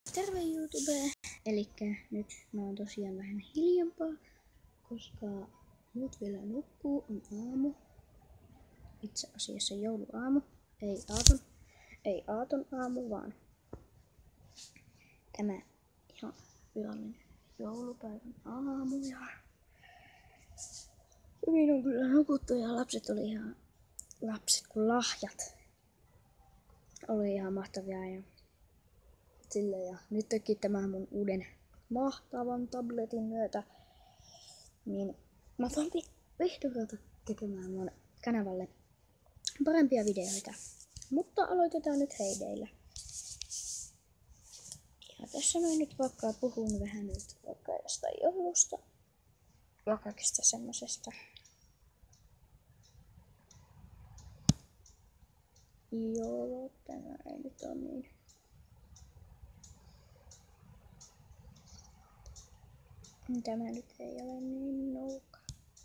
Terve YouTube! Elikkä nyt mä oon tosiaan vähän hiljempaa, koska nyt vielä nukkuu, on aamu. Itse asiassa jouluaamu, ei aaton aamu, vaan tämä ihan virallinen joulupäivän aamu. Ja hyvin on kyllä nukuttu ja lapset oli ihan, kun lahjat oli ihan mahtavia ja sille, ja nyt teki tämän mun uuden mahtavan tabletin myötä, niin mä voin vihdoin ruveta tekemään mun kanavalle parempia videoita. Mutta aloitetaan nyt heideillä. Ja tässä noin nyt vaikka puhun vähän nyt vaikka jostain joulusta ja kaikesta semmosesta. Joo, tämä ei nyt oo niin. Tämä nyt ei ole niin nouka.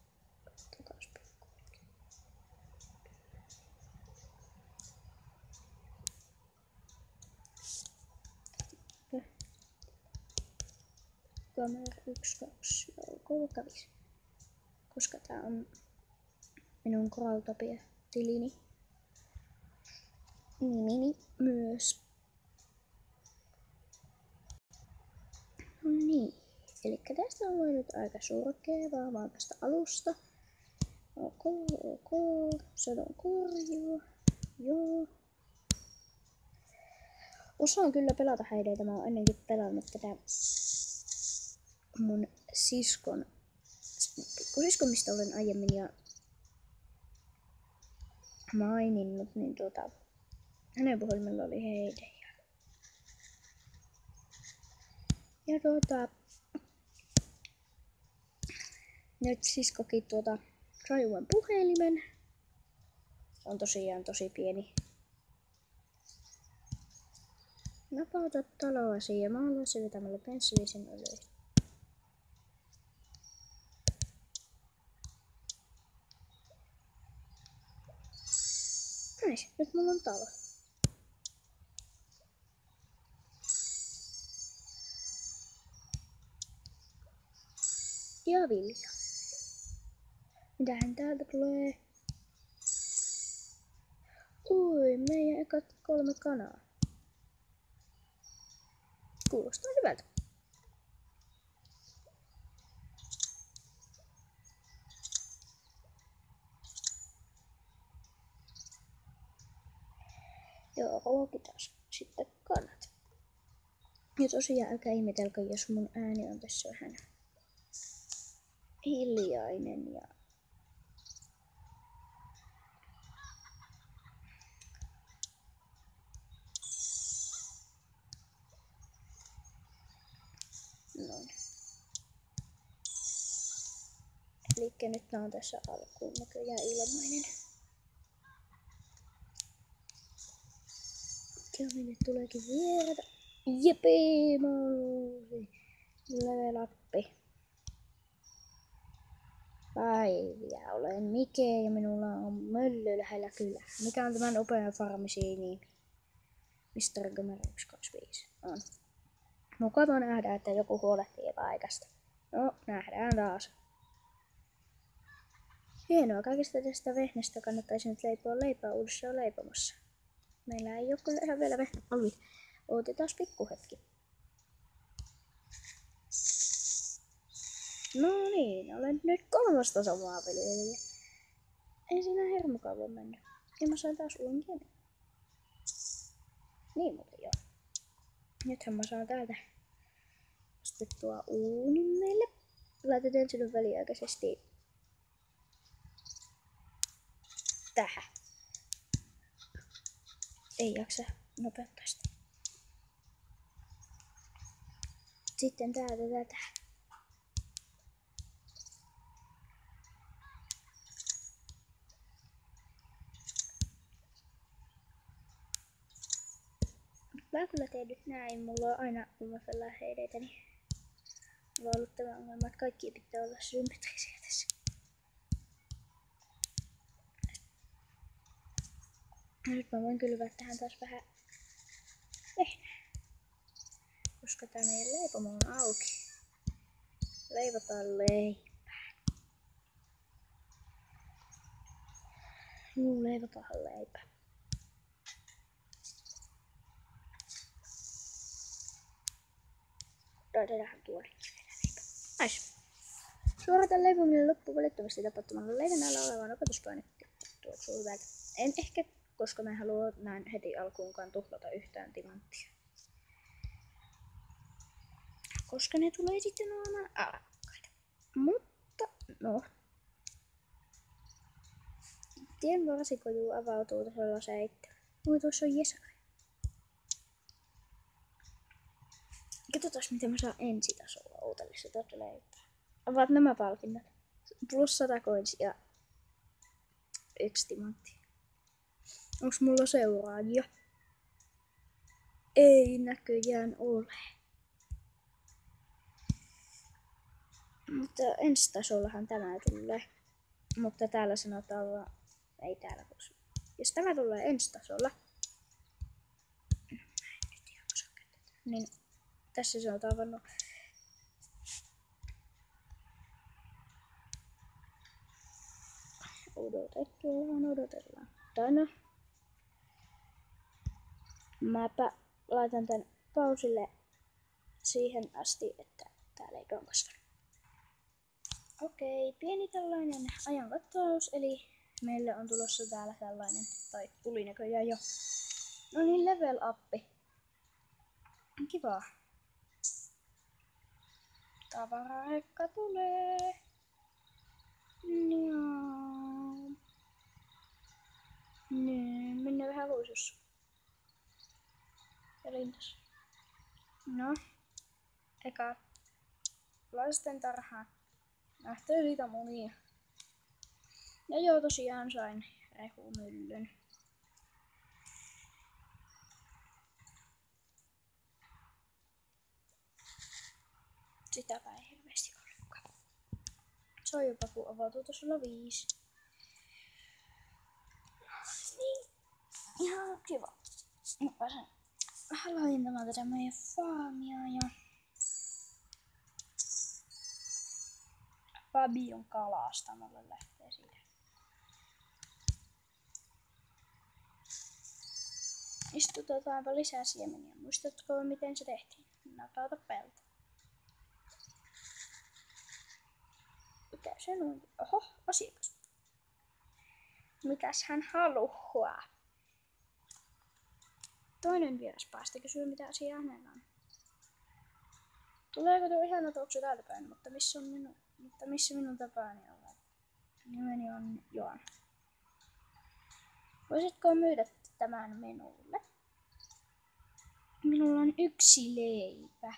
Kamera 1, 2, joo, 3, 5. Koska tää on minun Growtopia-tilini. Nimini myös. No niin. Elikkä tästä on nyt aika surkea, vaan tästä alusta. Ok, sadon korjuu. Joo. Osaan kyllä pelata häideitä, mä oon ennenkin pelannut tätä mun pikkusiskon, mistä olen aiemmin ja maininnut, niin hänen puhelimella oli heide. Ja nyt siskokin sai uuden puhelimen. On tosiaan tosi pieni. Napauta taloasi ja maalasi vetämällä pensselisen ylös. Näin, nyt mulla on talo. Ja vilja. Mitähän täältä tulee? Ui, meidän ekat 3 kanaa. Kuulostaa hyvältä. Joo, ruokitaan sitten kanat. Ja tosiaan älkää ihmetelkö, jos mun ääni on tässä vähän hiljainen ja noin. Elikkä nyt nää on tässä alkuun näköjään ilmainen. Ja minne tuleekin vierata. Jepee, mä uusi level uppi. Päiviä, olen Mike ja minulla on mölly lähellä kylää. Mikä on tämän upean farmisiin nimi? Mr. Gamer 125 on. Mukava nähdä, että joku huolehtii paikasta. No, nähdään taas. Hienoa, kaikesta tästä vehnästä kannattaisi nyt leipoa leipää uudessa leipomossa. Meillä ei oo kyllä ihan vielä vehnät valmiit. Odotetaan pikkuhetki. No niin, olen nyt 3. tason maanviljelijä. Ei siinä hermokauan mennyt. Ja mä saan taas uuden kielen. Niin muuten joo. Nythän mä saan täältä ostettua uunin meille. Laitetaan sinne väliaikaisesti tähän. Ei jaksa nopeuttaa sitä. Sitten täältä tätä. Mä kyllä teen nyt näin. Mulla on aina, kun mä pelaan heideitä, niin mulla on ollut tämä ongelma, että kaikki pitää olla symmetrisiä tässä. Nyt mä voin kylvää tähän taas vähän vehnää. koska tää meidän leipomo on auki. Leivotaan leipää. Juu, leivotaan leipää. Tehdään tuoreeksi vielä leipä. Nice. Suoratan leipominen loppuun välittömästi tapahtumalla leivän alla olevan opetuspainetta. Tuoksuu hyvältä. En ehkä, koska mä en halua näin heti alkuunkaan tuhlata yhtään timanttia. Koska ne tulee sitten olemaan alakkaita. Mutta, no. Tien varsikoju avautuu tasolla 7. Oi, tuossa on Jesari. Katsotaan, mitä mä saan ensitasolla Outellissa tätä leipää. Ovat nämä palkinnat. Plus 100 coins ja 1 timantti. Onks mulla seuraajia? Ei näköjään ole. Mutta ensitasollahan tämä tulee. Mutta täällä sanotaan vaan... Ei täällä koska. Jos tämä tulee ensitasolla... Niin tässä sanotaan vaan... No, odotellaan. Tai no. Mäpä laitan tän pausille siihen asti, että tää leipä on kasvanut. Okei, pieni tällainen ajankattaus, eli meille on tulossa täällä tällainen, tai tuli näköjään jo. No niin, level up. Kiva. Tavararekka tulee. Joo. Niin, mennään vähän luisussa. Ja lintas. No. Eka. Lasten tarha. Lähtee siitä munia. Ja joo, tosiaan sain rehumyllyn. Sitäpä ei hirveesti olekaan. Se on jopa kun avautuu tasolla 5. Niin. Ihan kiva. Mä pääsen vähän laajentamaan tätä meidän faamia ja... Fabion kalastamolle lähtee siitä. Istutetaanpa lisää siemeniä. Muistatko miten se tehtiin? Napauta pelto. Mikä se on? Oho, asiakas. Mitäs hän haluaa? Toinen vieraspäästä kysyy mitä asiaa hänellä on. Tuleeko tuo ihana tuoksu täältä päin, mutta missä minun tapaani on? Nimeni on Joana. Voisitko myydä tämän minulle? Minulla on 1 leipä.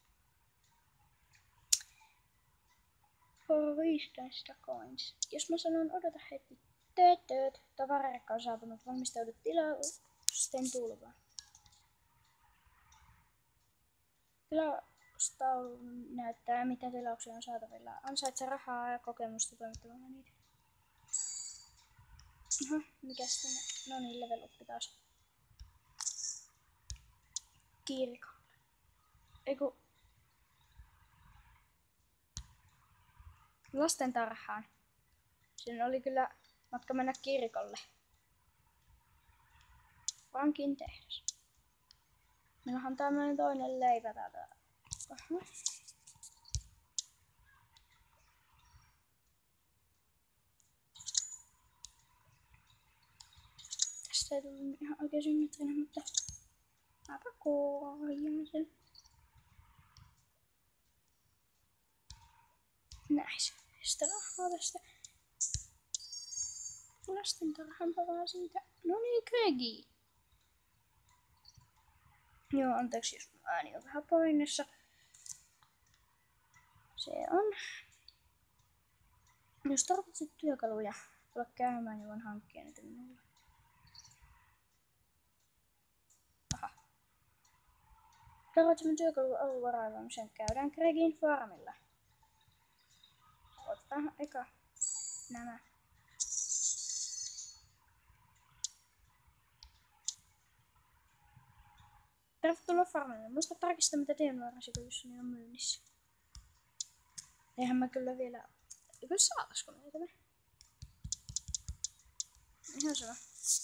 15 coins. Jos mä sanon odota heti. Tööt. Tavararekka on saapunut. Valmistaudut tilausten tulvaan. Tilaustaulu näyttää mitä tilauksia on saatavilla. Ansaitse rahaa ja kokemusta toimittamalla niitä. Mikäs tänne? No niin, level up taas. Kirkolle. Eiku. Lastentarhaan. Siinä oli kyllä matka mennä kirkolle. Vankin tehdas. Meillähän on tämmönen toinen leipä täältä. Tästä ei tullut ihan oikein symmetrinen, mutta mäpä korjaan sen. Näin. Sitä rahaa tästä. Lastentarhanpa vaan siitä. No niin, Gregi. Joo, anteeksi jos mun ääni on vähän painessa. Se on. Jos tarvitset työkaluja tulla käymään, niin voin hankkia niitä minulle. Aha. Tarvitsemme työkalun avuvarailuamiseen. Käydään Gregin farmilla. Otetaan eka nämä. Tervetuloa farmille. Muista tarkistaa mitä tienvaarasikojussani on myynnissä. Eihän mä kyllä vielä... Eikö saasko näitä me? Ihan sama.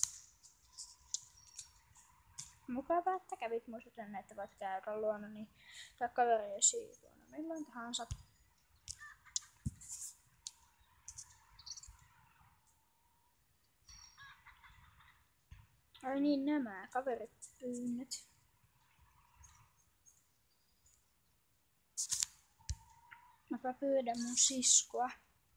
Mukavaa, että kävit. Muistutan, että voit käydä luonani tai kaveriesi luona milloin tahansa. Ai niin, nämä kaverit pyynnöt. Mäpä pyydän mun siskoa.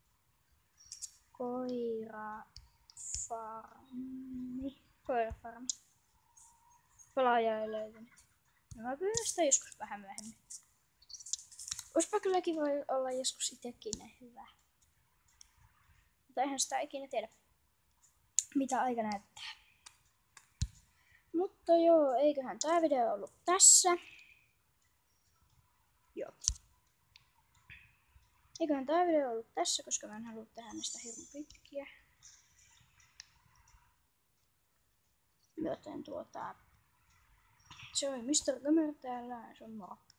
Koirafarmi. Pelaaja ei löytynyt. No mä pyydän sitä joskus vähän myöhemmin. Oispa kyllä kiva olla joskus itekin hyvä. Mutta eihän sitä ikinä tiedä, mitä aika näyttää. Mutta joo, eiköhän tää video ollut tässä. Joo. Eiköhän tää video ollut tässä, koska mä en halua tehdä näistä hirveän pitkiä. Joten se oli Mr. Gamer täällä, se on moro.